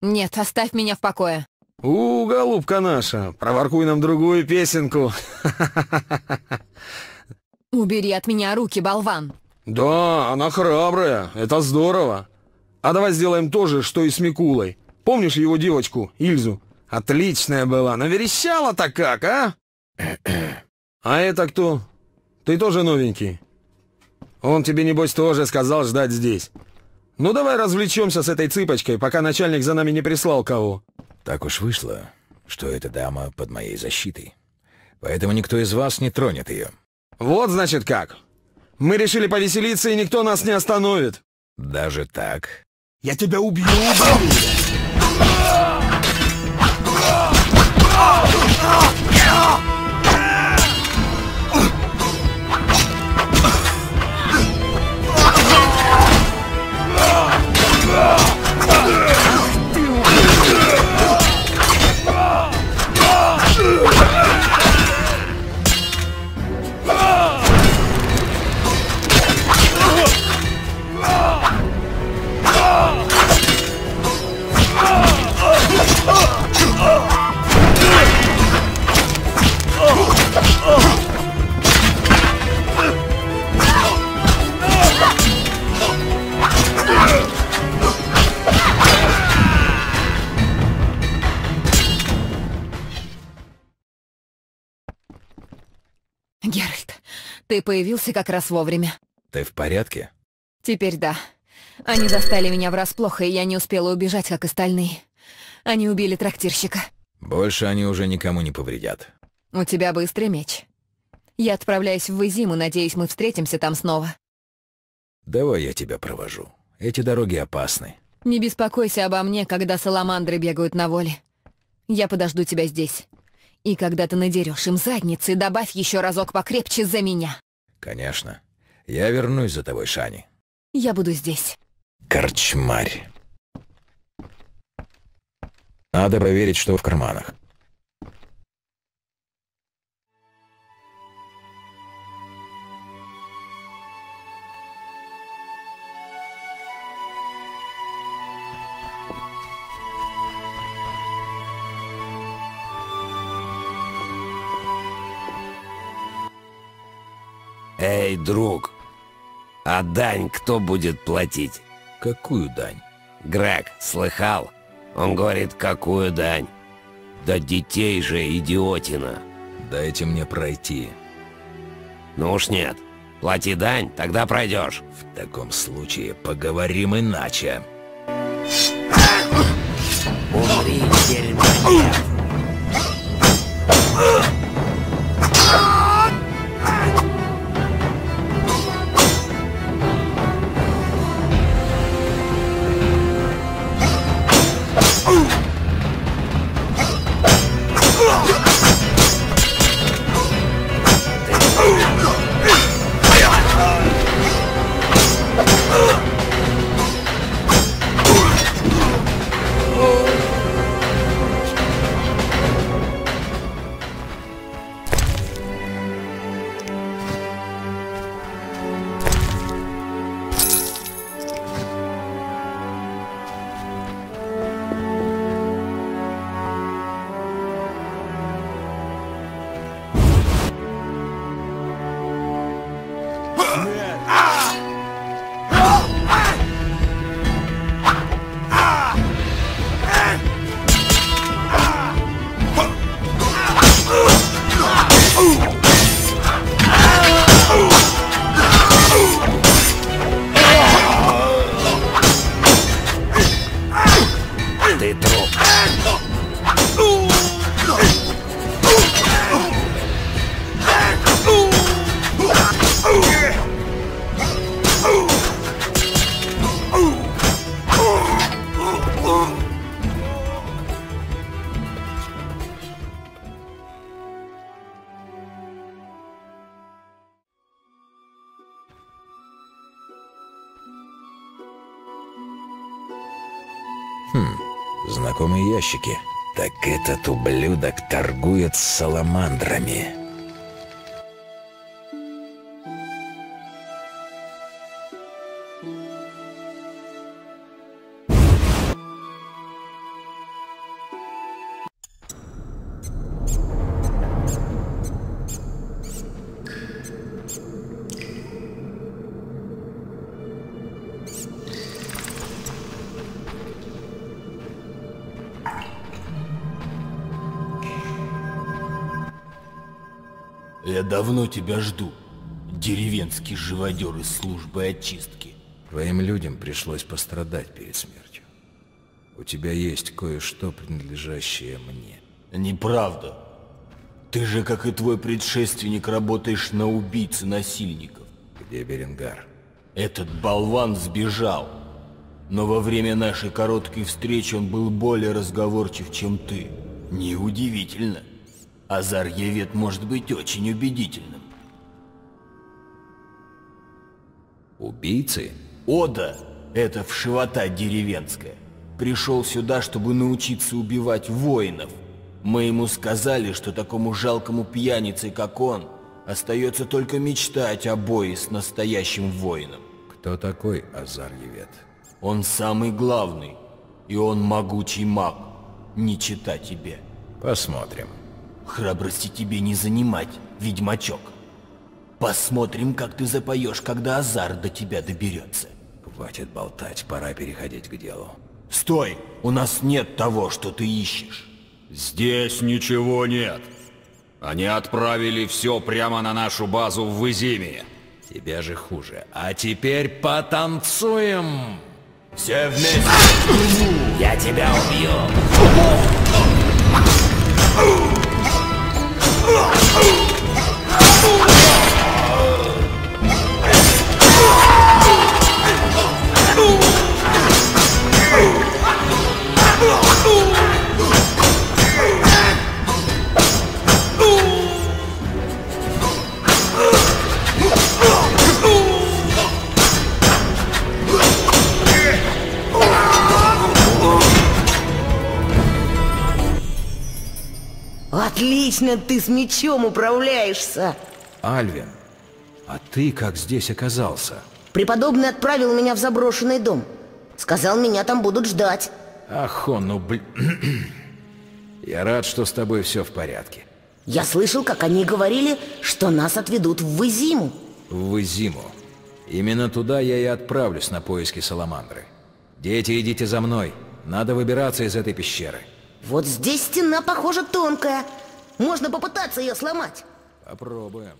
Нет, оставь меня в покое. Голубка наша, проворкуй нам другую песенку. Убери от меня руки, болван. Да, она храбрая, это здорово. А давай сделаем то же, что и с Микулой. Помнишь его девочку, Ильзу? Отличная была, наверещала-то как, а? А это кто? Ты тоже новенький? Он тебе, небось, тоже сказал ждать здесь. Ну давай развлечемся с этой цыпочкой, пока начальник за нами не прислал кого. Так уж вышло, что эта дама под моей защитой. Поэтому никто из вас не тронет ее. Вот значит как. Мы решили повеселиться, и никто нас не остановит. Даже так? Я тебя убью, Геральт, ты появился как раз вовремя. Ты в порядке? Теперь да. Они застали меня врасплох, и я не успела убежать, как остальные. Они убили трактирщика. Больше они уже никому не повредят. У тебя быстрый меч. Я отправляюсь в Изиму, надеюсь, мы встретимся там снова. Давай я тебя провожу. Эти дороги опасны. Не беспокойся обо мне, когда саламандры бегают на воле. Я подожду тебя здесь. И когда ты надерешь им задницы, добавь еще разок покрепче за меня. Конечно. Я вернусь за тобой, Шани. Я буду здесь. Корчмарь. Надо проверить, что в карманах. Эй, друг, а дань кто будет платить? Какую дань? Грег, слыхал? Он говорит, какую дань? Да детей же, идиотина. Дайте мне пройти. Ну уж нет. Плати дань, тогда пройдешь. В таком случае поговорим иначе. Умри, дерьмоед. Ты труп. Знакомые ящики. Так этот ублюдок торгует с саламандрами. Я давно тебя жду, деревенский живодер из службы очистки. Твоим людям пришлось пострадать перед смертью. У тебя есть кое-что, принадлежащее мне. Неправда. Ты же, как и твой предшественник, работаешь на убийц и насильников. Где Беренгар? Этот болван сбежал. Но во время нашей короткой встречи он был более разговорчив, чем ты. Неудивительно. Азар-Евет может быть очень убедительным. Убийцы? Ода, это вшивота деревенская, пришел сюда, чтобы научиться убивать воинов. Мы ему сказали, что такому жалкому пьянице, как он, остается только мечтать о бое с настоящим воином. Кто такой Азар-Евет? Он самый главный, и он могучий маг, не чита тебе. Посмотрим. Храбрости тебе не занимать, ведьмачок. Посмотрим, как ты запоешь, когда Азар до тебя доберется. Хватит болтать, пора переходить к делу. Стой! У нас нет того, что ты ищешь. Здесь ничего нет. Они отправили все прямо на нашу базу в Изиме. Тебе же хуже. А теперь потанцуем! Все вместе! Я тебя убью! Отлично ты с мечом управляешься. Альвин, а ты как здесь оказался? Преподобный отправил меня в заброшенный дом. Сказал, меня там будут ждать. Ах, ну Я рад, что с тобой все в порядке. Я слышал, как они говорили, что нас отведут в Изиму. В Изиму. Именно туда я и отправлюсь на поиски Саламандры. Дети, идите за мной. Надо выбираться из этой пещеры. Вот здесь стена, похоже, тонкая. Можно попытаться ее сломать. Попробуем.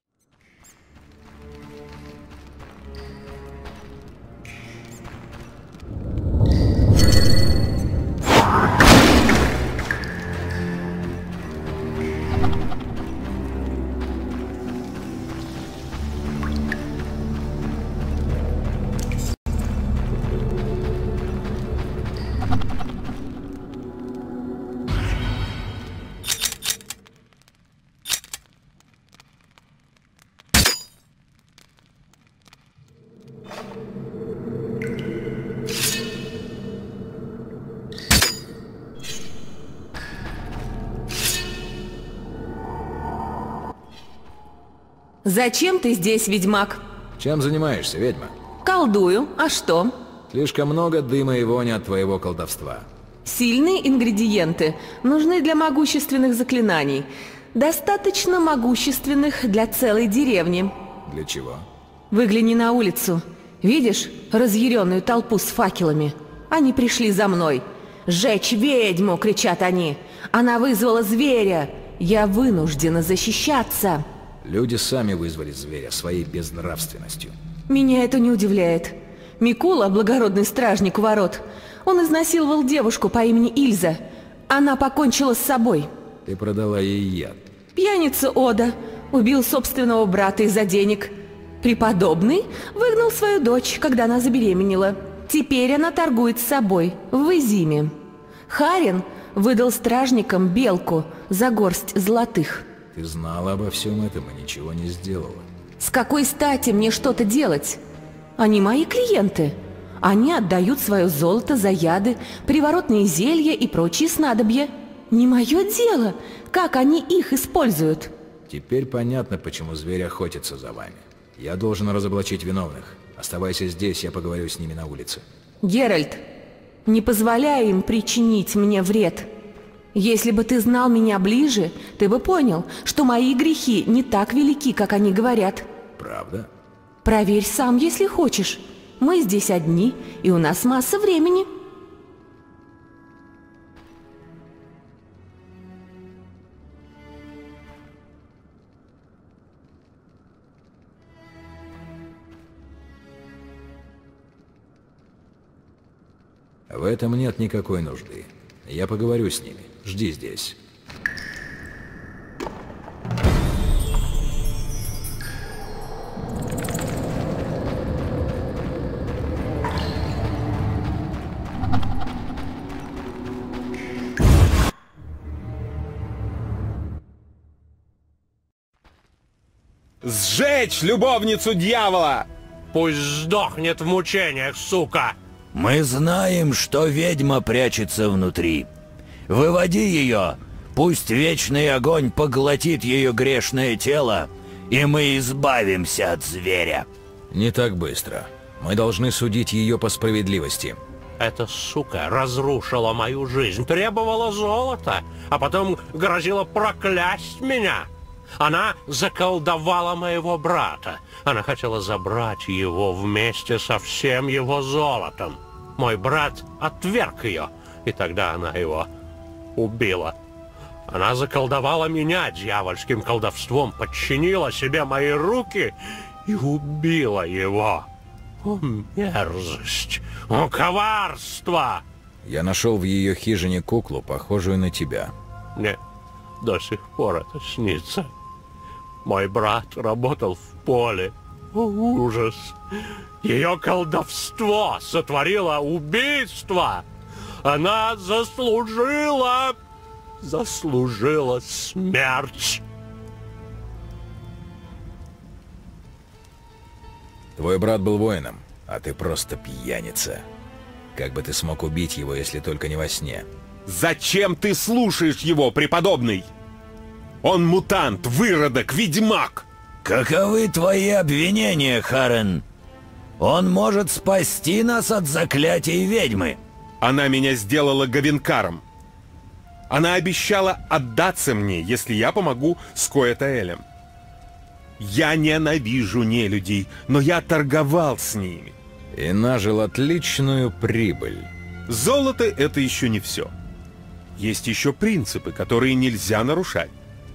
Зачем ты здесь, ведьмак? Чем занимаешься, ведьма? Колдую. А что? Слишком много дыма и вони от твоего колдовства. Сильные ингредиенты нужны для могущественных заклинаний. Достаточно могущественных для целой деревни. Для чего? Выгляни на улицу. Видишь разъяренную толпу с факелами? Они пришли за мной. «Сжечь ведьму!» — кричат они. «Она вызвала зверя! Я вынуждена защищаться!» Люди сами вызвали зверя своей безнравственностью. Меня это не удивляет. Микула, благородный стражник у ворот, он изнасиловал девушку по имени Ильза. Она покончила с собой. Ты продала ей яд. Пьяница Ода убил собственного брата из-за денег. Преподобный выгнал свою дочь, когда она забеременела. Теперь она торгует с собой в Изиме. Харин выдал стражникам белку за горсть золотых. Ты знала обо всем этом и ничего не сделала. С какой стати мне что-то делать? Они мои клиенты. Они отдают свое золото за яды, приворотные зелья и прочие снадобья. Не мое дело, как они их используют. Теперь понятно, почему зверь охотится за вами. Я должен разоблачить виновных. Оставайся здесь, я поговорю с ними на улице. Геральт, не позволяй им причинить мне вред. Если бы ты знал меня ближе, ты бы понял, что мои грехи не так велики, как они говорят. Правда? Проверь сам, если хочешь. Мы здесь одни, и у нас масса времени. В этом нет никакой нужды. Я поговорю с ними. Жди здесь. Сжечь любовницу дьявола! Пусть сдохнет в мучениях, сука! Мы знаем, что ведьма прячется внутри. Выводи ее, пусть вечный огонь поглотит ее грешное тело, и мы избавимся от зверя. Не так быстро. Мы должны судить ее по справедливости. Эта сука разрушила мою жизнь, требовала золота, а потом грозила проклясть меня. Она заколдовала моего брата. Она хотела забрать его вместе со всем его золотом. Мой брат отверг ее, и тогда она его убила. Она заколдовала меня дьявольским колдовством, подчинила себе мои руки и убила его. О, мерзость! О, коварство! Я нашел в ее хижине куклу, похожую на тебя. Мне до сих пор это снится. Мой брат работал в поле. О, ужас! Ее колдовство сотворило убийство! Она заслужила смерть! Твой брат был воином, а ты просто пьяница. Как бы ты смог убить его, если только не во сне? Зачем ты слушаешь его, преподобный? Он мутант, выродок, ведьмак! Каковы твои обвинения, Харен? Он может спасти нас от заклятий ведьмы. Она меня сделала говенкаром. Она обещала отдаться мне, если я помогу с Коэтаэлем. Я ненавижу нелюдей, но я торговал с ними. И нажил отличную прибыль. Золото — это еще не все. Есть еще принципы, которые нельзя нарушать.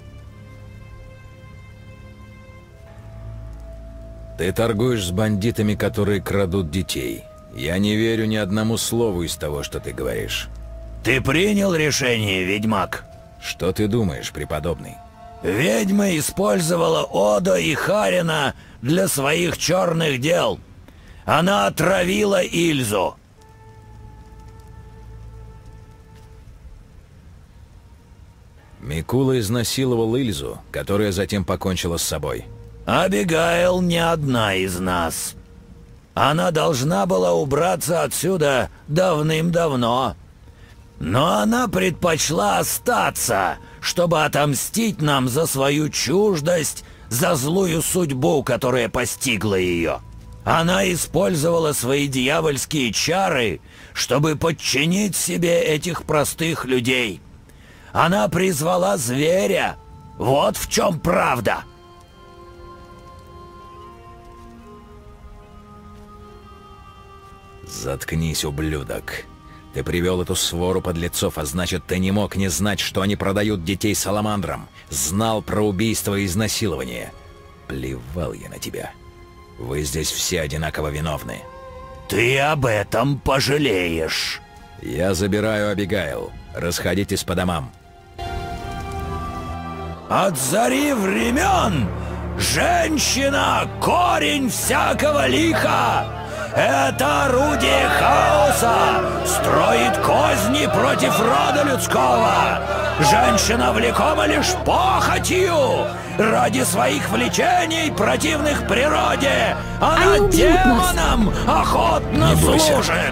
Ты торгуешь с бандитами, которые крадут детей. Я не верю ни одному слову из того, что ты говоришь. Ты принял решение, ведьмак? Что ты думаешь, преподобный? Ведьма использовала Одо и Харена для своих черных дел. Она отравила Ильзу. Микула изнасиловал Ильзу, которая затем покончила с собой. Абигайл не одна из нас. Она должна была убраться отсюда давным-давно. Но она предпочла остаться, чтобы отомстить нам за свою чуждость, за злую судьбу, которая постигла ее. Она использовала свои дьявольские чары, чтобы подчинить себе этих простых людей. Она призвала зверя. Вот в чем правда. Заткнись, ублюдок. Ты привел эту свору подлецов, а значит, ты не мог не знать, что они продают детей саламандрам. Знал про убийство и изнасилование. Плевал я на тебя. Вы здесь все одинаково виновны. Ты об этом пожалеешь. Я забираю Абигайл. Расходитесь по домам. От зари времен женщина — корень всякого лиха. Это орудие хаоса, строит козни против рода людского. Женщина влекома лишь похотью. Ради своих влечений, противных природе, она демонам охотно служит.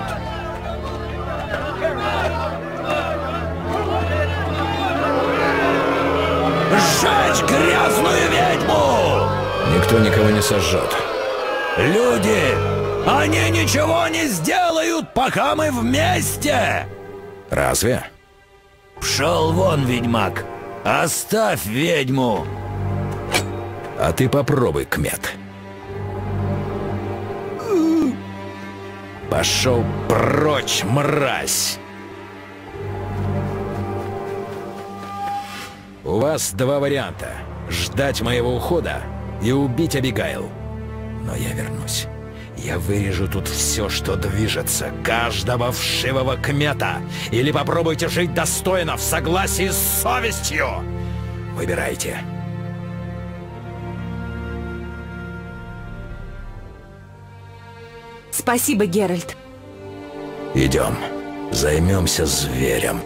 Сжечь грязную ведьму! Никто никого не сожжет. Люди, они ничего не сделают, пока мы вместе! Разве? Пшел вон, ведьмак! Оставь ведьму! А ты попробуй, Кмет. Пошел прочь, мразь! У вас два варианта. Ждать моего ухода и убить Абигайл. Но я вернусь. Я вырежу тут все, что движется, каждого вшивого кмета. Или попробуйте жить достойно, в согласии с совестью. Выбирайте. Спасибо, Геральт. Идем. Займемся зверем.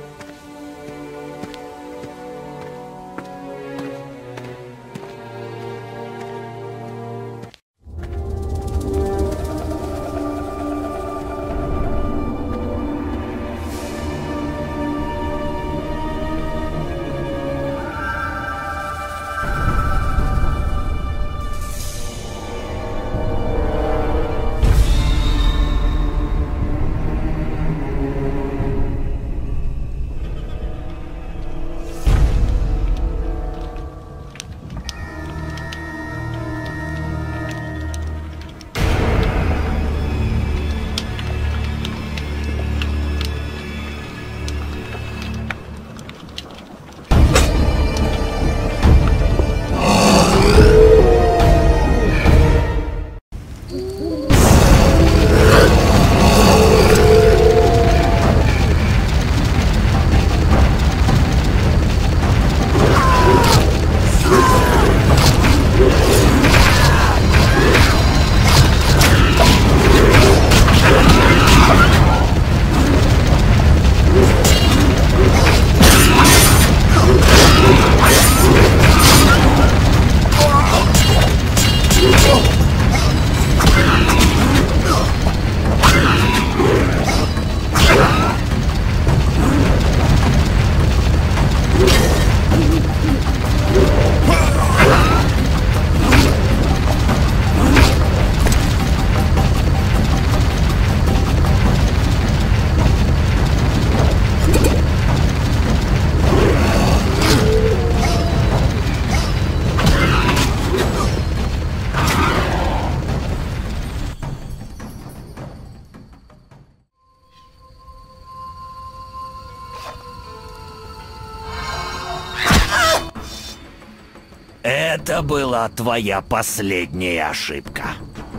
Это была твоя последняя ошибка.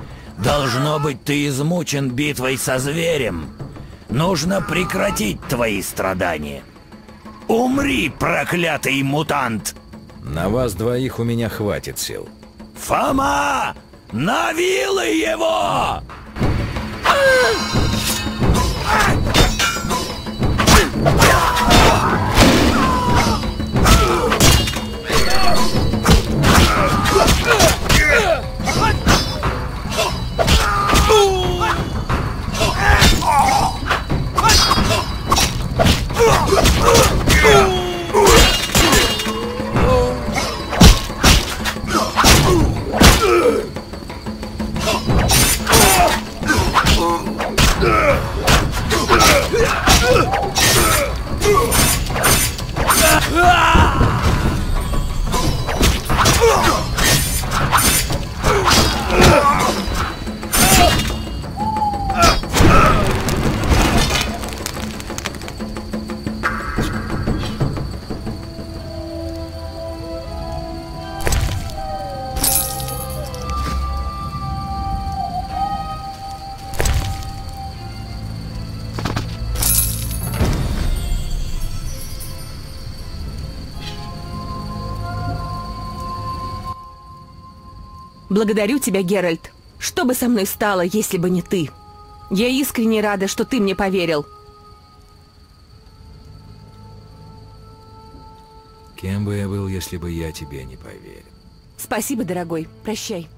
Должно быть, ты измучен битвой со зверем. Нужно прекратить твои страдания. Умри, проклятый мутант! На вас двоих у меня хватит сил. Фома! На вилы его! Благодарю тебя, Геральт. Что бы со мной стало, если бы не ты? Я искренне рада, что ты мне поверил. Кем бы я был, если бы я тебе не поверил? Спасибо, дорогой. Прощай.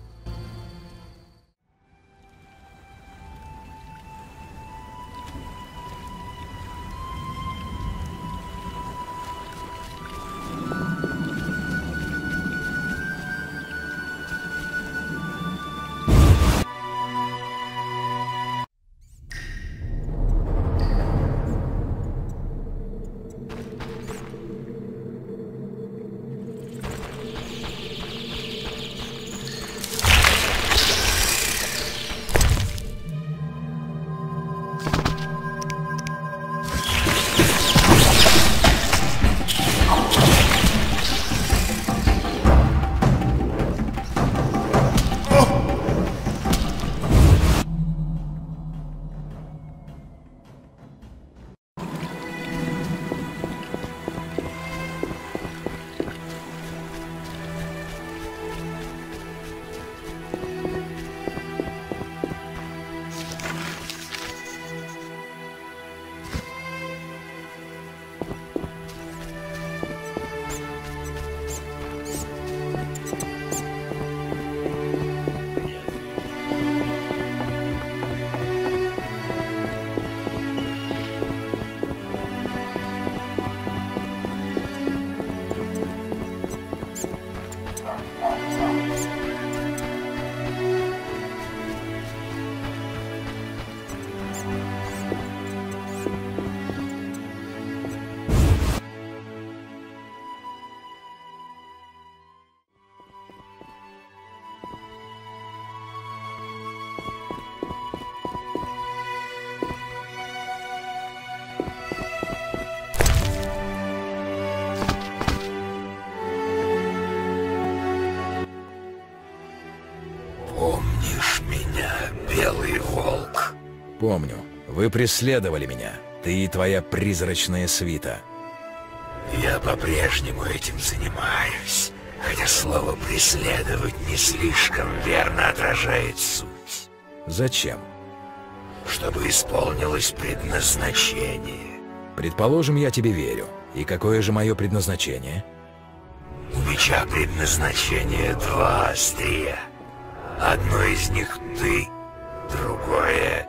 Помню, вы преследовали меня. Ты и твоя призрачная свита. Я по-прежнему этим занимаюсь, хотя слово «преследовать» не слишком верно отражает суть. Зачем? Чтобы исполнилось предназначение. Предположим, я тебе верю. И какое же мое предназначение? У меча предназначение 2 острия. Одно из них ты, другое...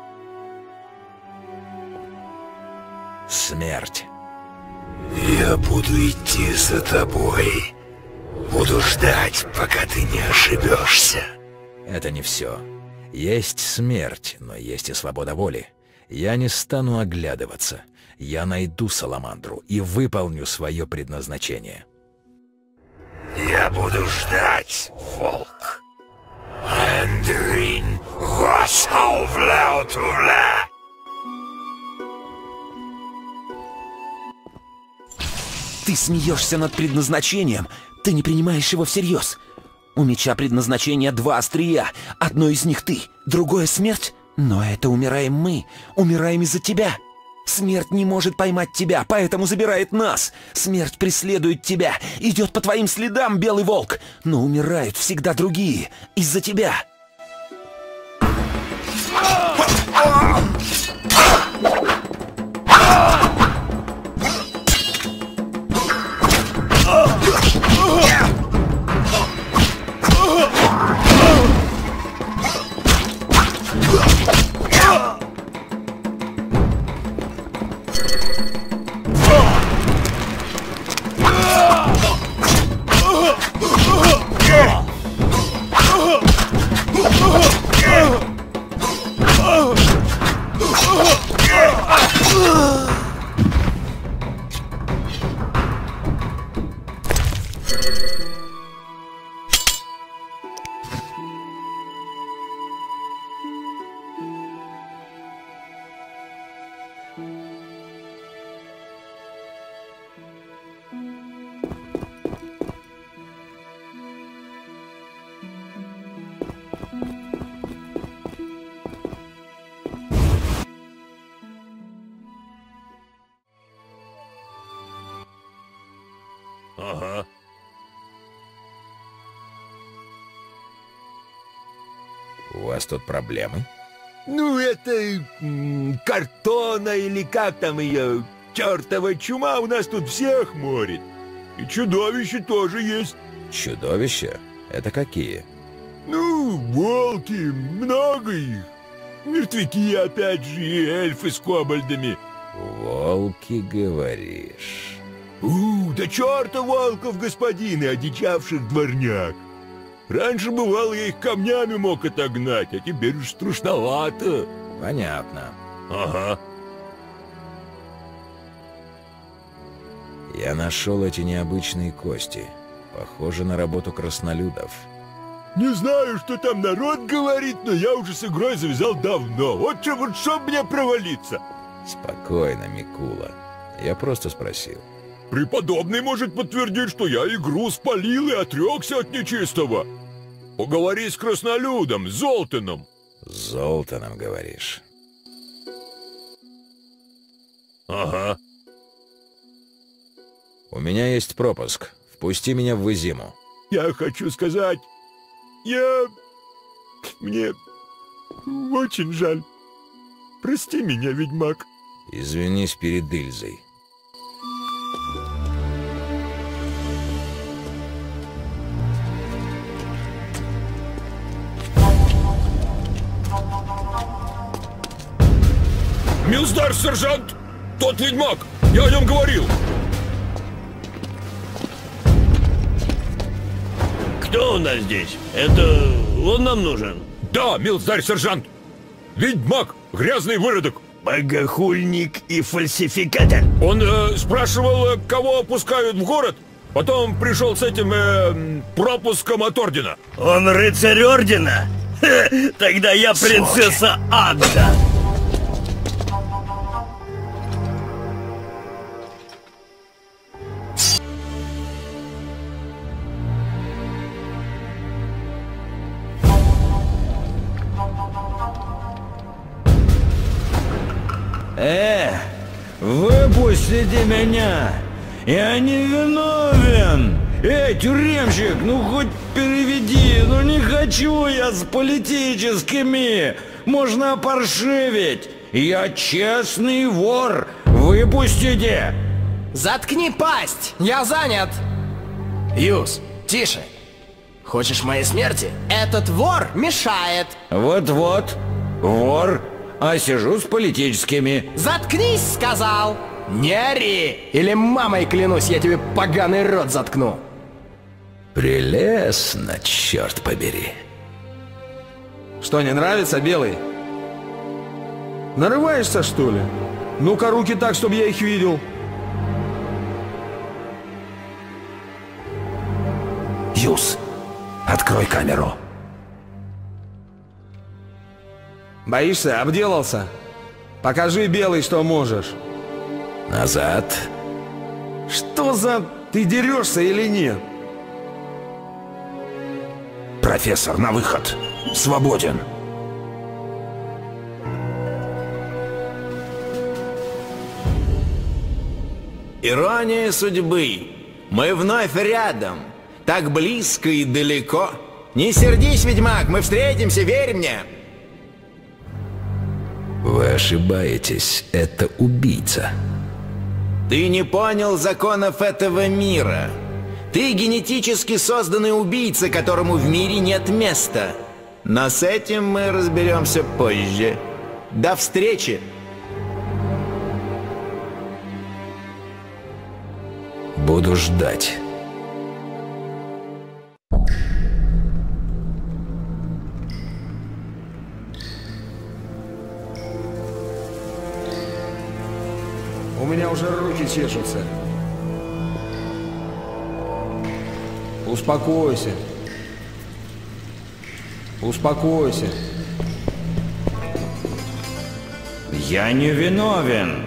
Смерть. Я буду идти за тобой. Буду ждать, пока ты не ошибешься. Это не все. Есть смерть, но есть и свобода воли. Я не стану оглядываться. Я найду Саламандру и выполню свое предназначение. Я буду ждать, волк. Андрин Госхауфляутувля. Ты смеешься над предназначением. Ты не принимаешь его всерьез. У меча предназначение 2 острия. Одно из них ты, другое смерть. Но это умираем мы. Умираем из-за тебя. Смерть не может поймать тебя, поэтому забирает нас. Смерть преследует тебя, идет по твоим следам, белый волк. Но умирают всегда другие, из-за тебя. Ага. У вас тут проблемы? Ну, это картона или как там ее, чертова чума у нас тут всех морит. И чудовища тоже есть. Чудовища? Это какие? Ну, волки, много их. Мертвяки опять же и эльфы с кобальдами. Волки, говоришь? Да черта волков, господин, и одичавших дворняк. Раньше, бывало, я их камнями мог отогнать, а теперь уж страшновато. Понятно. Ага. Я нашел эти необычные кости. Похоже на работу краснолюдов. Не знаю, что там народ говорит, но я уже с игрой завязал давно. Вот чтоб мне провалиться. Спокойно, Микула. Я просто спросил. Преподобный может подтвердить, что я игру спалил и отрекся от нечистого. Поговори с краснолюдом, с Золтаном. С Золтаном, говоришь? Ага. У меня есть пропуск. Впусти меня в Изиму. Я хочу сказать... Мне очень жаль. Прости меня, ведьмак. Извинись перед Ильзой. Милздар, сержант! Тот ведьмак! Я о нем говорил! Кто у нас здесь? Это он нам нужен? Да, милздарь, сержант! Ведьмак! Грязный выродок! Богохульник и фальсификатор! Он спрашивал, кого опускают в город, потом пришел с этим пропуском от ордена. Он рыцарь ордена? Тогда я принцесса Ада! Выпустите меня! Я не виновен! Эй, тюремщик, ну хоть переведи, ну не хочу я с политическими! Можно опаршивить! Я честный вор! Выпустите! Заткни пасть! Я занят! Юз, тише! Хочешь моей смерти? Этот вор мешает! Вот-вот, вор, а сижу с политическими. Заткнись, сказал! Не ори! Или мамой клянусь, я тебе поганый рот заткну! Прелестно, черт побери. Что, не нравится, Белый? Нарываешься, что ли? Ну-ка, руки так, чтобы я их видел. Юз, открой камеру. Боишься? Обделался? Покажи, Белый, что можешь. Назад. Что за... Ты дерешься или нет? Профессор, на выход. Свободен. Ирония судьбы. Мы вновь рядом. Так близко и далеко. Не сердись, ведьмак, мы встретимся, верь мне. Вы ошибаетесь, это убийца. Ты не понял законов этого мира. Ты генетически созданный убийца, которому в мире нет места. Но с этим мы разберемся позже. До встречи! Буду ждать. У меня уже руки чешутся. Успокойся. Успокойся. Я не виновен.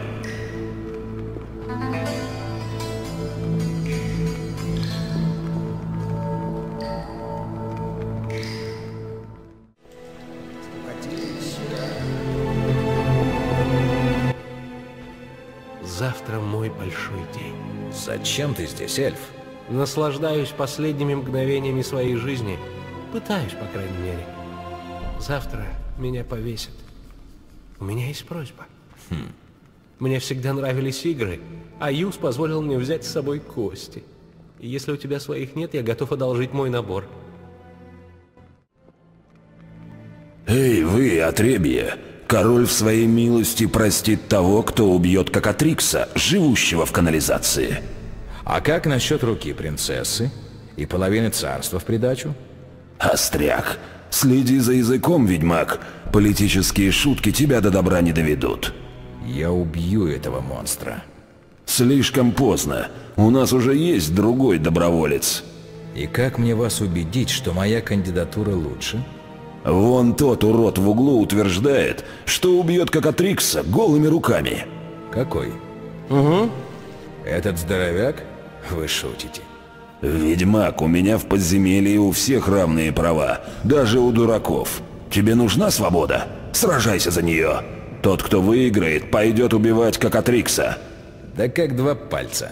Завтра мой большой день. Зачем ты здесь, эльф? Наслаждаюсь последними мгновениями своей жизни. Пытаюсь, по крайней мере. Завтра меня повесят. У меня есть просьба. Мне всегда нравились игры, а Юз позволил мне взять с собой кости. И если у тебя своих нет, я готов одолжить мой набор. Эй, вы, отребье! Король в своей милости простит того, кто убьет Кокатрикса, живущего в канализации. А как насчет руки принцессы и половины царства в придачу? Остряк, следи за языком, ведьмак. Политические шутки тебя до добра не доведут. Я убью этого монстра. Слишком поздно. У нас уже есть другой доброволец. И как мне вас убедить, что моя кандидатура лучше? Вон тот урод в углу утверждает, что убьет Кокатрикса голыми руками. Какой? Угу. Этот здоровяк? Вы шутите. Ведьмак, у меня в подземелье у всех равные права, даже у дураков. Тебе нужна свобода? Сражайся за нее. Тот, кто выиграет, пойдет убивать Кокатрикса. Да как два пальца.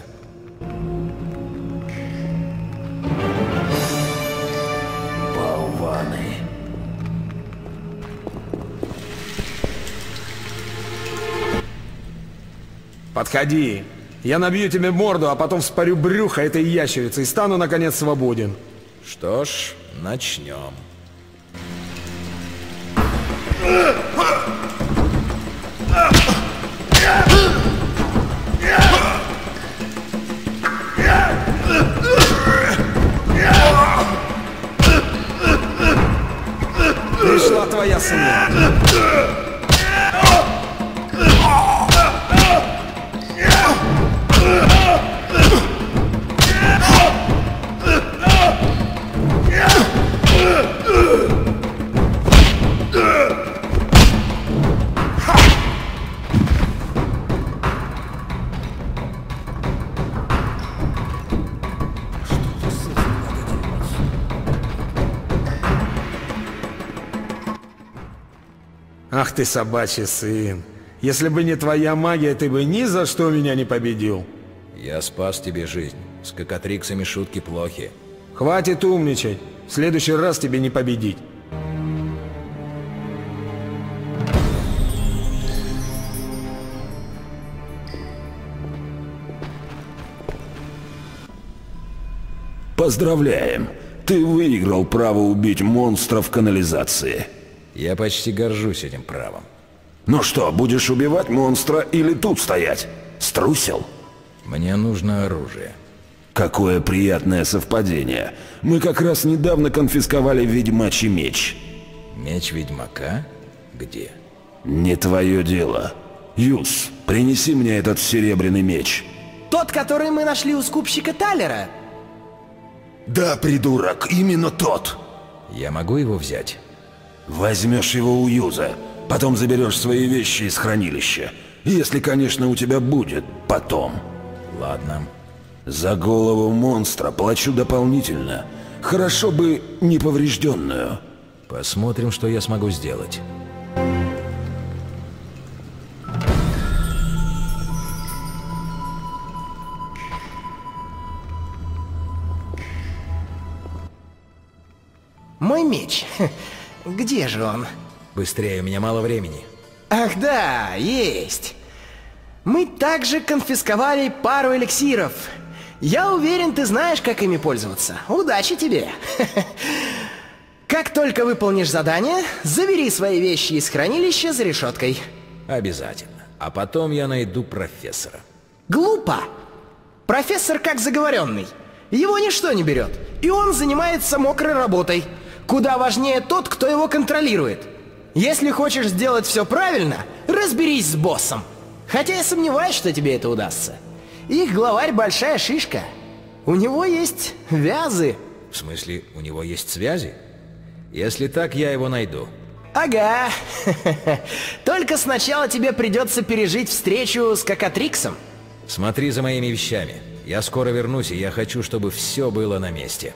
Болваны. Подходи. Я набью тебе морду, а потом вспорю брюхо этой ящерицы и стану, наконец, свободен. Что ж, начнем. Пришла твоя смерть. Ах ты, собачий сын! Если бы не твоя магия, ты бы ни за что меня не победил. Я спас тебе жизнь. С кокатриксами шутки плохи. Хватит умничать. В следующий раз тебе не победить. Поздравляем! Ты выиграл право убить монстра в канализации. Я почти горжусь этим правом. Ну что, будешь убивать монстра или тут стоять? Струсил? Мне нужно оружие. Какое приятное совпадение. Мы как раз недавно конфисковали ведьмачий меч. Меч ведьмака? Где? Не твое дело. Юс, принеси мне этот серебряный меч. Тот, который мы нашли у скупщика Талера? Да, придурок, именно тот. Я могу его взять? Возьмешь его у Юза, потом заберешь свои вещи из хранилища. Если, конечно, у тебя будет потом. Ладно. За голову монстра плачу дополнительно. Хорошо бы неповрежденную. Посмотрим, что я смогу сделать. Мой меч. Где же он? Быстрее, у меня мало времени. Ах да, есть. Мы также конфисковали пару эликсиров. Я уверен, ты знаешь, как ими пользоваться. Удачи тебе. Как только выполнишь задание, забери свои вещи из хранилища за решеткой. Обязательно. А потом я найду профессора. Глупо. Профессор как заговоренный. Его ничто не берет. И он занимается мокрой работой. Куда важнее тот, кто его контролирует. Если хочешь сделать все правильно, разберись с боссом. Хотя я сомневаюсь, что тебе это удастся. Их главарь большая шишка. У него есть вязы. В смысле, у него есть связи? Если так, я его найду. Ага. Только сначала тебе придется пережить встречу с Кокатриксом. Смотри за моими вещами. Я скоро вернусь, и я хочу, чтобы все было на месте.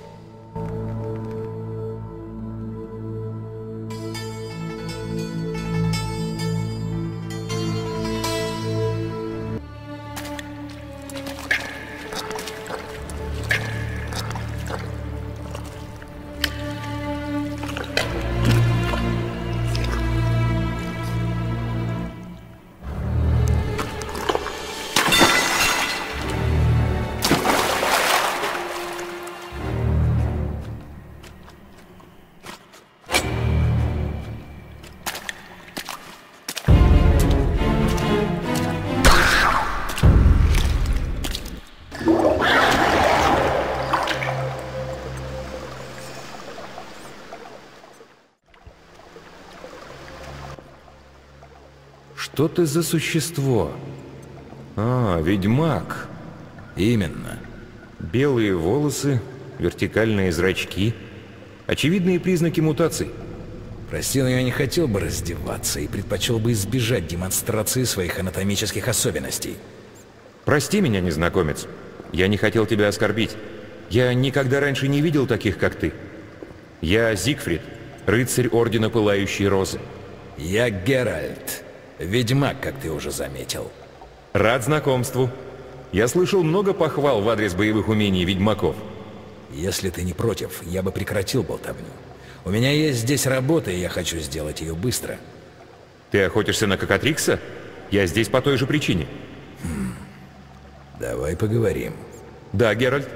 Что ты за существо? А, ведьмак. Именно. Белые волосы, вертикальные зрачки. Очевидные признаки мутаций. Прости, но я не хотел бы раздеваться и предпочел бы избежать демонстрации своих анатомических особенностей. Прости меня, незнакомец. Я не хотел тебя оскорбить. Я никогда раньше не видел таких, как ты. Я Зигфрид, рыцарь Ордена Пылающей Розы. Я Геральт. Ведьмак, как ты уже заметил. Рад знакомству. Я слышал много похвал в адрес боевых умений ведьмаков. Если ты не против, я бы прекратил болтовню. У меня есть здесь работа, и я хочу сделать ее быстро. Ты охотишься на Кокатрикса? Я здесь по той же причине. Давай поговорим. Да, Геральт.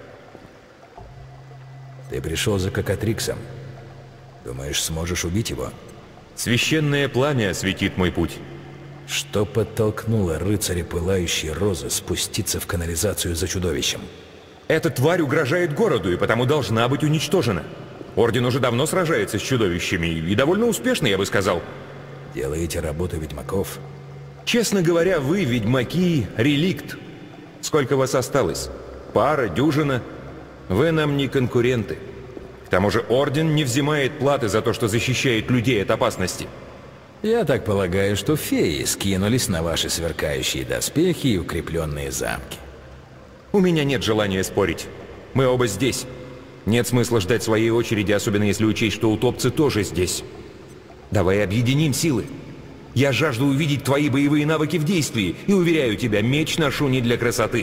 Ты пришел за Кокатриксом. Думаешь, сможешь убить его? Священное пламя осветит мой путь. Что подтолкнуло рыцаря Пылающей Розы спуститься в канализацию за чудовищем? Эта тварь угрожает городу и потому должна быть уничтожена. Орден уже давно сражается с чудовищами и довольно успешно, я бы сказал. Делаете работу ведьмаков? Честно говоря, вы, ведьмаки, реликт. Сколько вас осталось? Пара, дюжина? Вы нам не конкуренты. К тому же Орден не взимает платы за то, что защищает людей от опасности. Я так полагаю, что феи скинулись на ваши сверкающие доспехи и укрепленные замки. У меня нет желания спорить. Мы оба здесь. Нет смысла ждать своей очереди, особенно если учесть, что утопцы тоже здесь. Давай объединим силы. Я жажду увидеть твои боевые навыки в действии, и уверяю тебя, меч ношу не для красоты.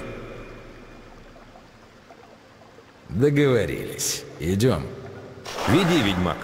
Договорились. Идем. Веди, ведьмак.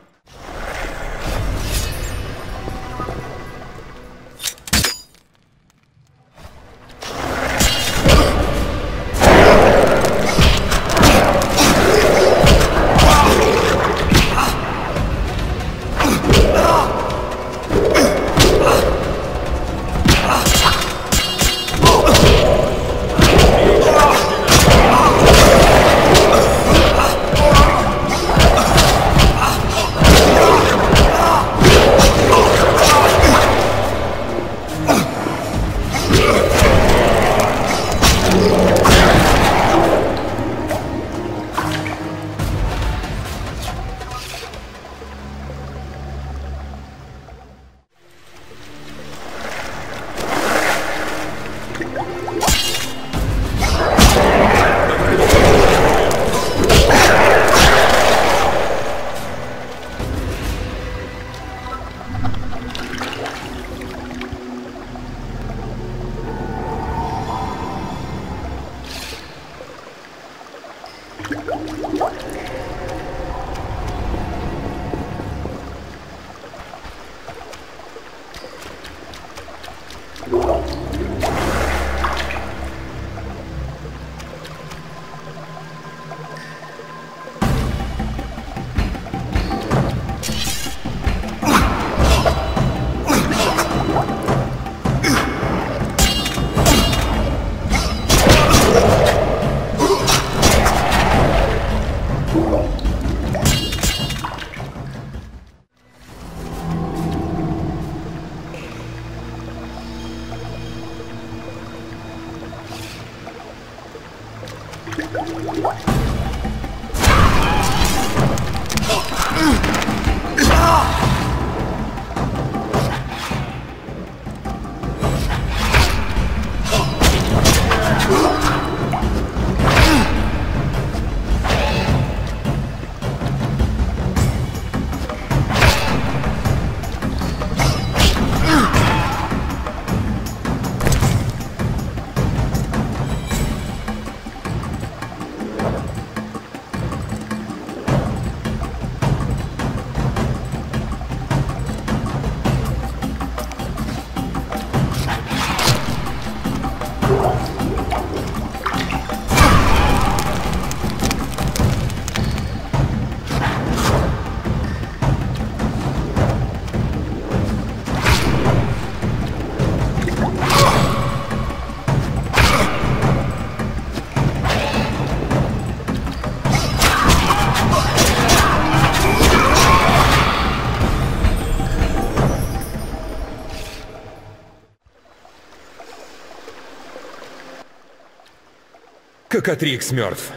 Кокатрикс мертв.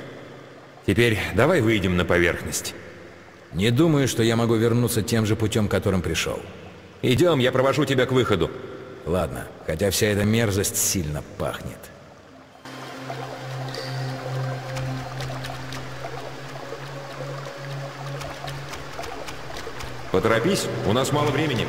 Теперь давай выйдем на поверхность. Не думаю, что я могу вернуться тем же путем, которым пришел. Идем, я провожу тебя к выходу. Ладно, хотя вся эта мерзость сильно пахнет. Поторопись, у нас мало времени.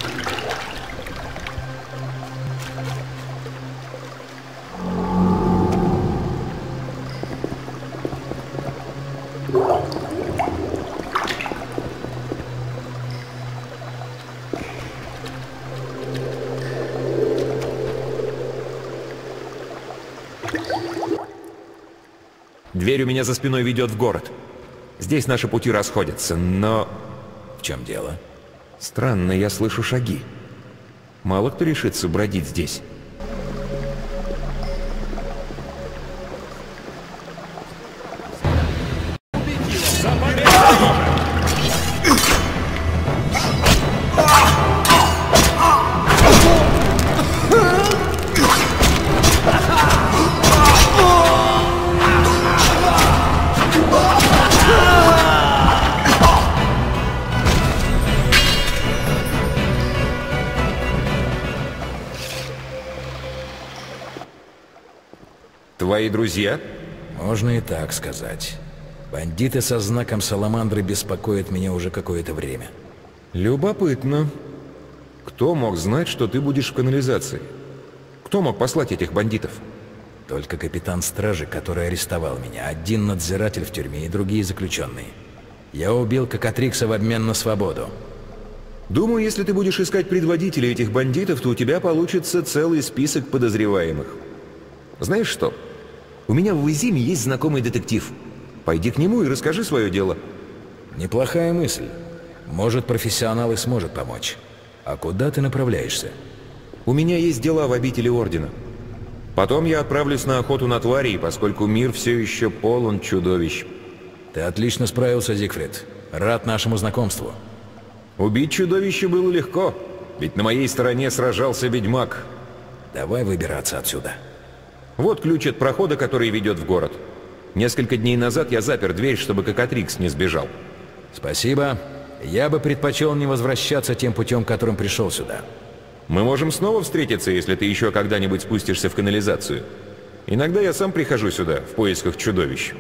Дверь у меня за спиной ведет в город. Здесь наши пути расходятся, но... В чем дело? Странно, я слышу шаги. Мало кто решится бродить здесь. Твои друзья? Можно и так сказать. Бандиты со знаком Саламандры беспокоят меня уже какое-то время. Любопытно. Кто мог знать, что ты будешь в канализации? Кто мог послать этих бандитов? Только капитан стражи, который арестовал меня, один надзиратель в тюрьме и другие заключенные. Я убил Кокатрикса в обмен на свободу. Думаю, если ты будешь искать предводителей этих бандитов, то у тебя получится целый список подозреваемых. Знаешь что? У меня в Изиме есть знакомый детектив. Пойди к нему и расскажи свое дело. Неплохая мысль. Может, профессионал и сможет помочь. А куда ты направляешься? У меня есть дела в обители Ордена. Потом я отправлюсь на охоту на тварей, поскольку мир все еще полон чудовищ. Ты отлично справился, Зигфрид. Рад нашему знакомству. Убить чудовище было легко, ведь на моей стороне сражался ведьмак. Давай выбираться отсюда. Вот ключ от прохода, который ведет в город. Несколько дней назад я запер дверь, чтобы Кокатрикс не сбежал. Спасибо. Я бы предпочел не возвращаться тем путем, которым пришел сюда. Мы можем снова встретиться, если ты еще когда-нибудь спустишься в канализацию. Иногда я сам прихожу сюда, в поисках чудовищ.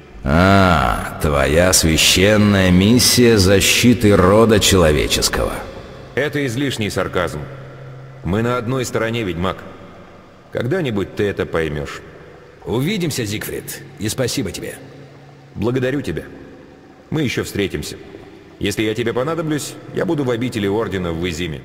Твоя священная миссия защиты рода человеческого. Это излишний сарказм. Мы на одной стороне, ведьмак. Когда-нибудь ты это поймешь. Увидимся, Зигфрид, и спасибо тебе. Благодарю тебя. Мы еще встретимся. Если я тебе понадоблюсь, я буду в обители Ордена в Изиме.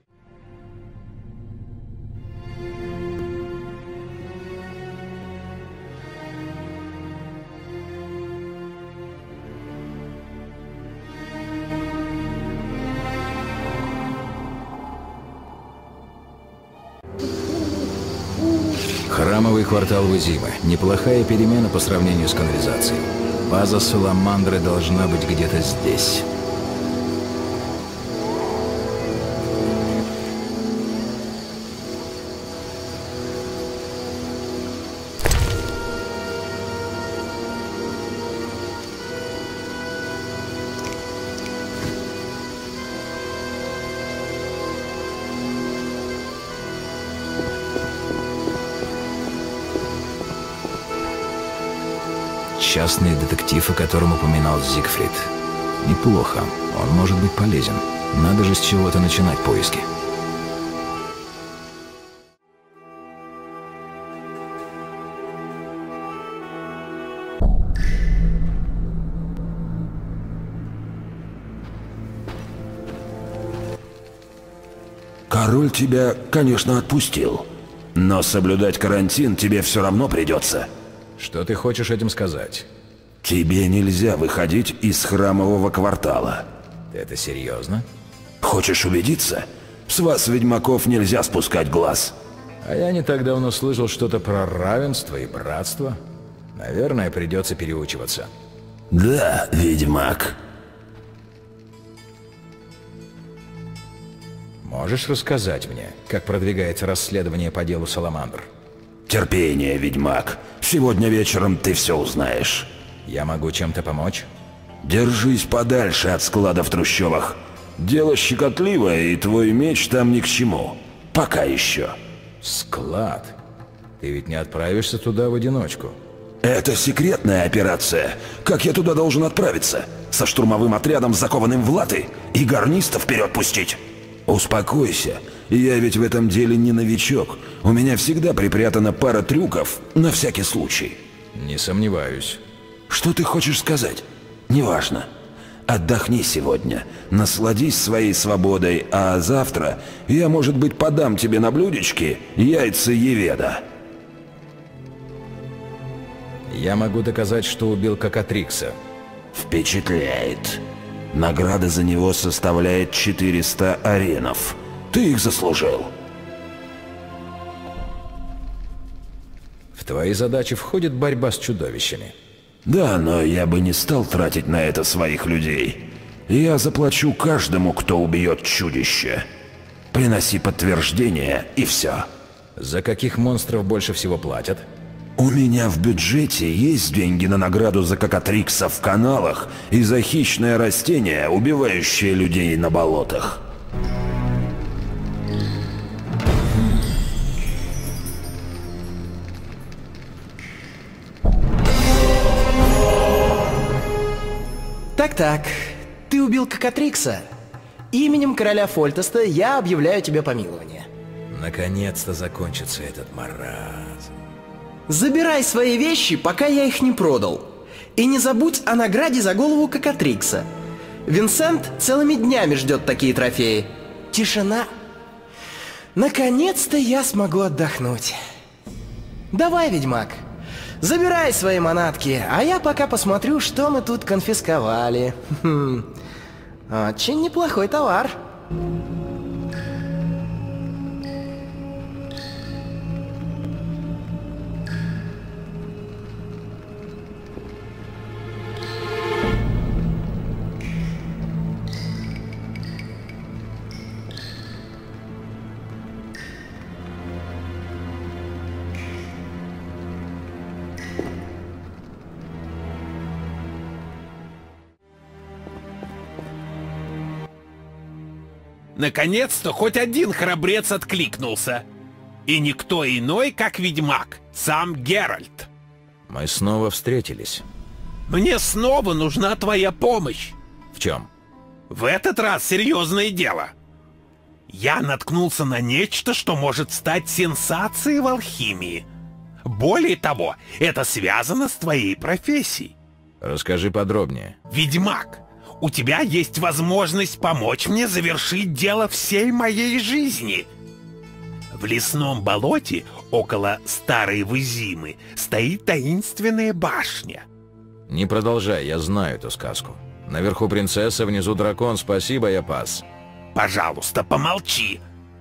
Храмовый квартал Изимы. Неплохая перемена по сравнению с канализацией. База Саламандры должна быть где-то здесь. Частный детектив, о котором упоминал Зигфрид. Неплохо. Он может быть полезен. Надо же с чего-то начинать поиски. Король тебя, конечно, отпустил. Но соблюдать карантин тебе все равно придется. Что ты хочешь этим сказать? Тебе нельзя выходить из храмового квартала. Ты это серьезно? Хочешь убедиться? С вас, ведьмаков, нельзя спускать глаз. А я не так давно слышал что-то про равенство и братство. Наверное, придется переучиваться. Да, ведьмак. Можешь рассказать мне, как продвигается расследование по делу Саламандр? Терпение, ведьмак. Сегодня вечером ты все узнаешь. Я могу чем-то помочь? Держись подальше от склада в трущобах. Дело щекотливое, и твой меч там ни к чему. Пока еще. Склад? Ты ведь не отправишься туда в одиночку? Это секретная операция. Как я туда должен отправиться? Со штурмовым отрядом, закованным в латы? И гарнистов вперед пустить? Успокойся. Я ведь в этом деле не новичок. У меня всегда припрятана пара трюков, на всякий случай. Не сомневаюсь. Что ты хочешь сказать? Неважно. Отдохни сегодня, насладись своей свободой, а завтра я, может быть, подам тебе на блюдечке яйца Еведа. Я могу доказать, что убил Кокатрикса. Впечатляет. Награда за него составляет 400 аренов. Ты их заслужил. В твои задачи входит борьба с чудовищами. Да, но я бы не стал тратить на это своих людей. Я заплачу каждому, кто убьет чудище. Приноси подтверждение, и все. За каких монстров больше всего платят? У меня в бюджете есть деньги на награду за Кокатрикса в каналах и за хищное растение, убивающее людей на болотах. Так-так, ты убил Кокатрикса. Именем короля Фольтеста я объявляю тебе помилование. Наконец-то закончится этот маразм. Забирай свои вещи, пока я их не продал. И не забудь о награде за голову Кокатрикса. Винсент целыми днями ждет такие трофеи. Тишина. Наконец-то я смогу отдохнуть. Давай, ведьмак, забирай свои манатки, а я пока посмотрю, что мы тут конфисковали. Очень неплохой товар. Наконец-то хоть один храбрец откликнулся. И никто иной, как ведьмак, сам Геральт. Мы снова встретились. Мне снова нужна твоя помощь. В чем? В этот раз серьезное дело. Я наткнулся на нечто, что может стать сенсацией в алхимии. Более того, это связано с твоей профессией. Расскажи подробнее. Ведьмак, у тебя есть возможность помочь мне завершить дело всей моей жизни. В лесном болоте около старой Вызимы стоит таинственная башня. Не продолжай, я знаю эту сказку. Наверху принцесса, внизу дракон, спасибо, я пас. Пожалуйста, помолчи.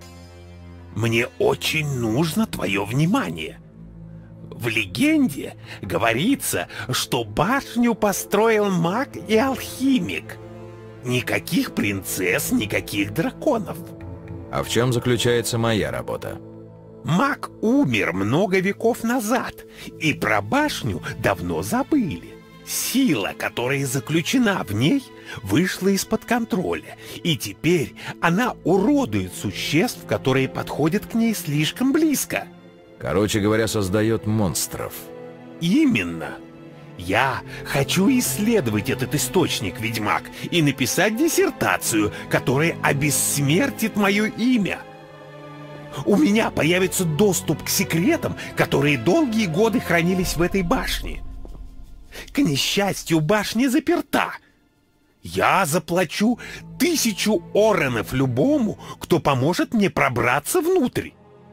Мне очень нужно твое внимание. В легенде говорится, что башню построил маг и алхимик. Никаких принцесс, никаких драконов. А в чем заключается моя работа? Маг умер много веков назад, и про башню давно забыли. Сила, которая заключена в ней, вышла из-под контроля, и теперь она уродует существ, которые подходят к ней слишком близко. Короче говоря, создает монстров. Именно. Я хочу исследовать этот источник, ведьмак, и написать диссертацию, которая обессмертит мое имя. У меня появится доступ к секретам, которые долгие годы хранились в этой башне. К несчастью, башня заперта. Я заплачу 1000 оренов любому, кто поможет мне пробраться внутрь.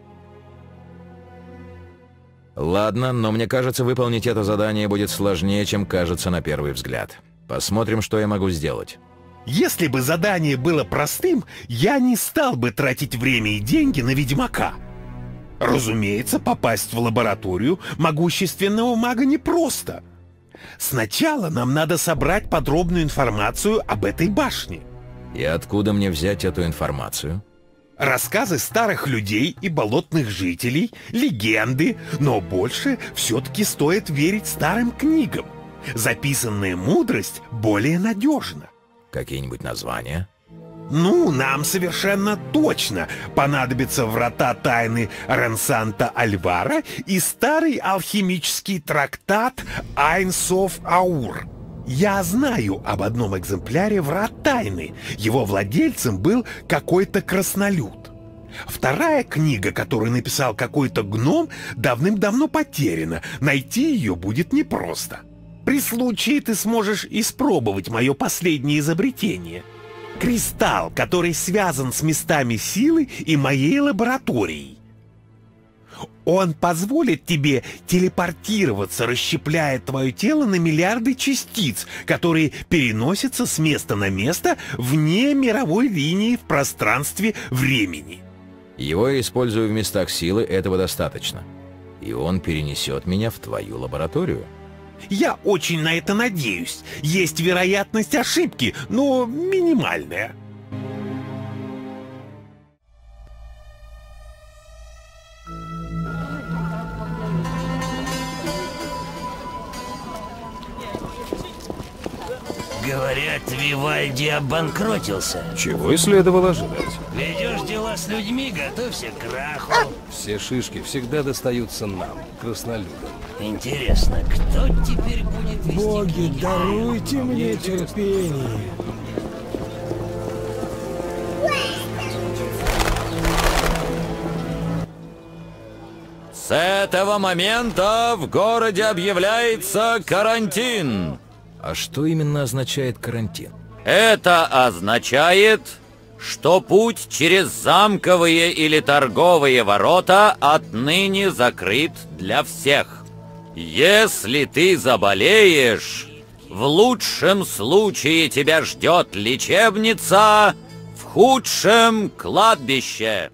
Ладно, но мне кажется, выполнить это задание будет сложнее, чем кажется на первый взгляд. Посмотрим, что я могу сделать. Если бы задание было простым, я не стал бы тратить время и деньги на ведьмака. Разумеется, попасть в лабораторию могущественного мага непросто. Сначала нам надо собрать подробную информацию об этой башне. И откуда мне взять эту информацию? Рассказы старых людей и болотных жителей, легенды, но больше все-таки стоит верить старым книгам. Записанная мудрость более надежна. Какие-нибудь названия? Ну, нам совершенно точно понадобятся врата тайны Ренсанта Альвара и старый алхимический трактат Айнсов Аур. Я знаю об одном экземпляре врат тайны. Его владельцем был какой-то краснолюд. Вторая книга, которую написал какой-то гном, давным-давно потеряна. Найти ее будет непросто. При случае ты сможешь испробовать мое последнее изобретение. Кристалл, который связан с местами силы и моей лабораторией. Он позволит тебе телепортироваться, расщепляя твое тело на миллиарды частиц, которые переносятся с места на место вне мировой линии в пространстве времени. Его я использую в местах силы, этого достаточно. И он перенесет меня в твою лабораторию. Я очень на это надеюсь. Есть вероятность ошибки, но минимальная. Говорят, Вивальди обанкротился. Чего и следовало ожидать. Ведешь дела с людьми, готовься к краху. Все шишки всегда достаются нам, краснолюдам. Интересно, кто теперь будет вести Боги, книги? даруйте мне терпение. С этого момента в городе объявляется карантин. А что именно означает карантин? Это означает, что путь через замковые или торговые ворота отныне закрыт для всех. Если ты заболеешь, в лучшем случае тебя ждет лечебница, в худшем — кладбище.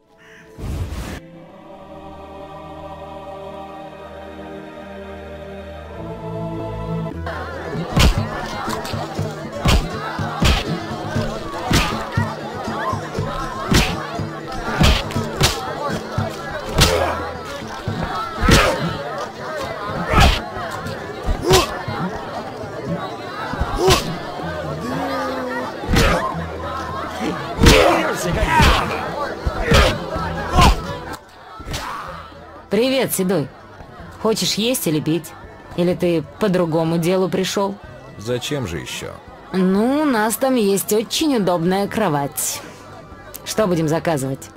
Привет, Седой. Хочешь есть или пить? Или ты по другому делу пришел? Зачем же еще? Ну, у нас там есть очень удобная кровать. Что будем заказывать?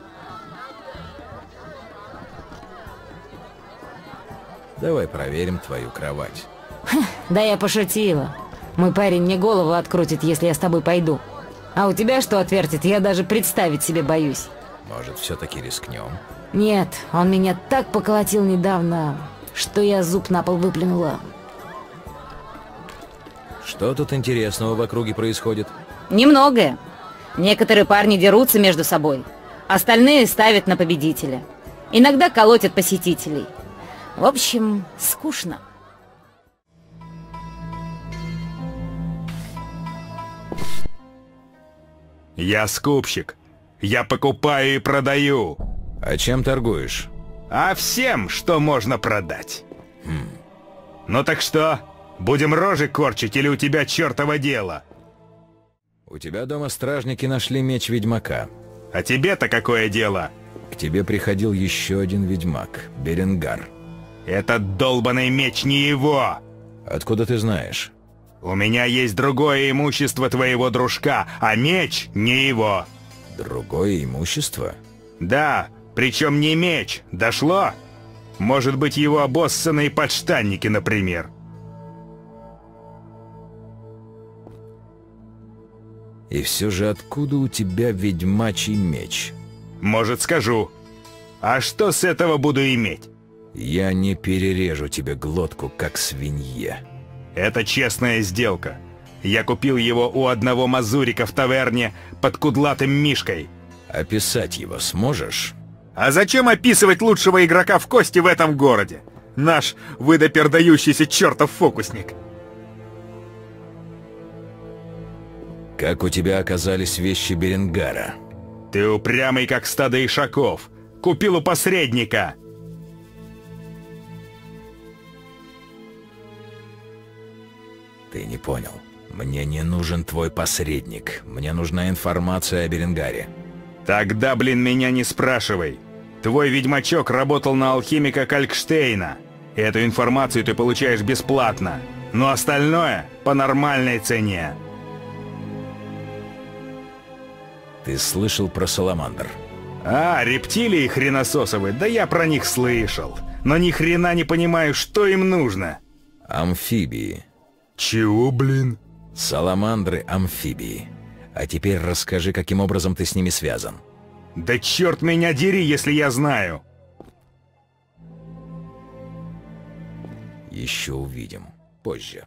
Давай проверим твою кровать. Да я пошутила. Мой парень мне голову открутит, если я с тобой пойду. А у тебя что отвертит, я даже представить себе боюсь. Может, все-таки рискнем? Нет, он меня так поколотил недавно, что я зуб на пол выплюнула. Что тут интересного в округе происходит? Немногое. Некоторые парни дерутся между собой, остальные ставят на победителя. Иногда колотят посетителей. В общем, скучно. Я скупщик. Я покупаю и продаю. А чем торгуешь? А всем, что можно продать. Ну так что, будем рожи корчить или у тебя чертово дело? У тебя дома стражники нашли меч ведьмака. А тебе-то какое дело? К тебе приходил еще один ведьмак, Беренгар. Этот долбаный меч не его! Откуда ты знаешь? У меня есть другое имущество твоего дружка, а меч не его. Другое имущество? Да, причем не меч. Дошло? Может быть, его обоссанные подштанники, например. И все же откуда у тебя ведьмачий меч? Может, скажу. А что с этого буду иметь? Я не перережу тебе глотку, как свинье. Это честная сделка. Я купил его у одного мазурика в таверне под кудлатым мишкой. Описать его сможешь? А зачем описывать лучшего игрока в кости в этом городе? Наш выдопердающийся чертов фокусник. Как у тебя оказались вещи Беренгара? Ты упрямый, как стадо ишаков. Купил у посредника. Ты не понял. Мне не нужен твой посредник. Мне нужна информация о Беренгаре. Тогда, меня не спрашивай. Твой ведьмачок работал на алхимика Калькштейна. Эту информацию ты получаешь бесплатно. Но остальное по нормальной цене. Ты слышал про саламандр? А, рептилии хренососовые, да я про них слышал. Но ни хрена не понимаю, что им нужно. Амфибии. Чего, блин? Саламандры-амфибии. А теперь расскажи, каким образом ты с ними связан. Да черт меня дери, если я знаю. Еще увидим. Позже.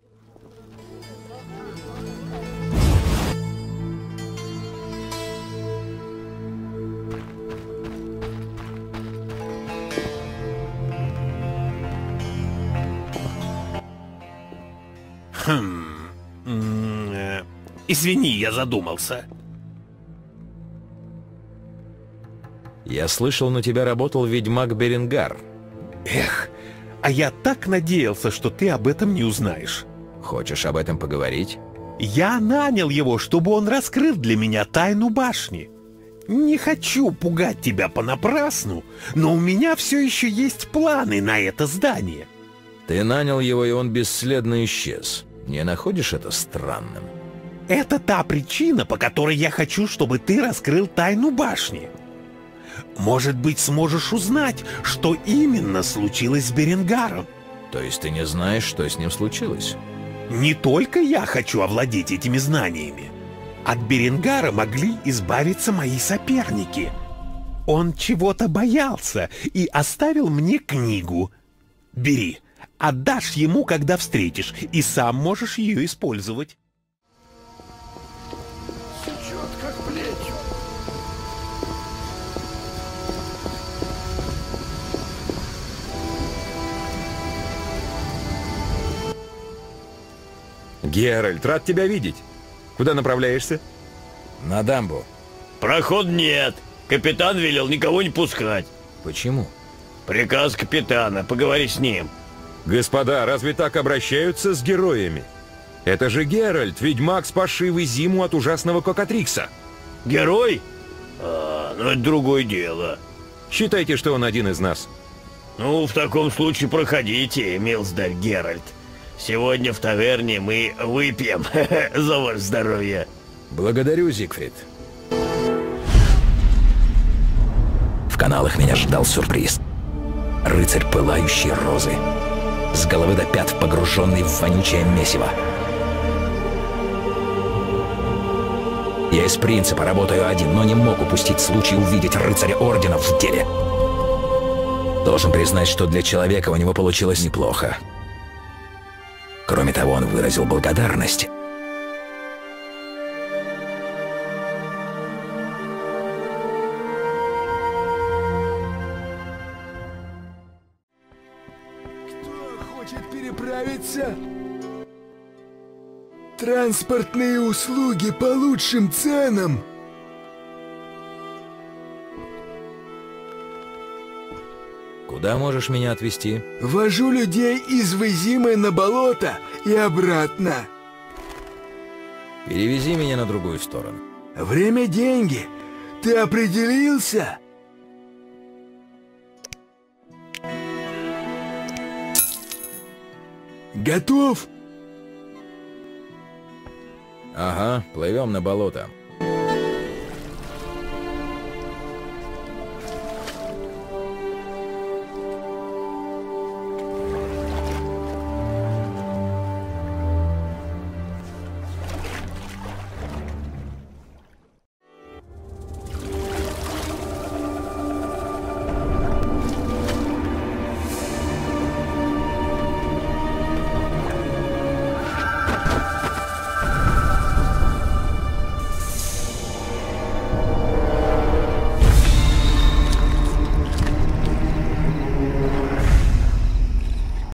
Извини, я задумался. Я слышал, на тебя работал ведьмак Беренгар. Эх, а я так надеялся, что ты об этом не узнаешь. Хочешь об этом поговорить? Я нанял его, чтобы он раскрыл для меня тайну башни. Не хочу пугать тебя понапрасну, но у меня все еще есть планы на это здание. Ты нанял его, и он бесследно исчез. Не находишь это странным? Это та причина, по которой я хочу, чтобы ты раскрыл тайну башни. Может быть, сможешь узнать, что именно случилось с Беренгаром. То есть ты не знаешь, что с ним случилось? Не только я хочу овладеть этими знаниями. От Беренгара могли избавиться мои соперники. Он чего-то боялся и оставил мне книгу. Бери, отдашь ему, когда встретишь, и сам можешь ее использовать. Сечет, как плетью. Геральт, рад тебя видеть. Куда направляешься? На дамбу. Проход нет. Капитан велел никого не пускать. Почему? Приказ капитана. Поговори с ним. Господа, разве так обращаются с героями? Это же Геральт, ведьмак, спасший Визиму от ужасного Кокатрикса. Герой? Ну это другое дело. Считайте, что он один из нас. Ну, в таком случае проходите, милздарь Геральт. Сегодня в таверне мы выпьем за ваше здоровье. Благодарю, Зигфрид. В каналах меня ждал сюрприз. Рыцарь пылающей розы. С головы до пят погруженный в вонючее месиво. Я из принципа работаю один, но не мог упустить случай увидеть рыцаря ордена в деле. Должен признать, что для человека у него получилось неплохо. Кроме того, он выразил благодарность. Хочет переправиться? Транспортные услуги по лучшим ценам. Куда можешь меня отвезти? Вожу людей из Визимы на болото и обратно. Перевези меня на другую сторону. Время — деньги. Ты определился? Готов? Ага, плывем на болото.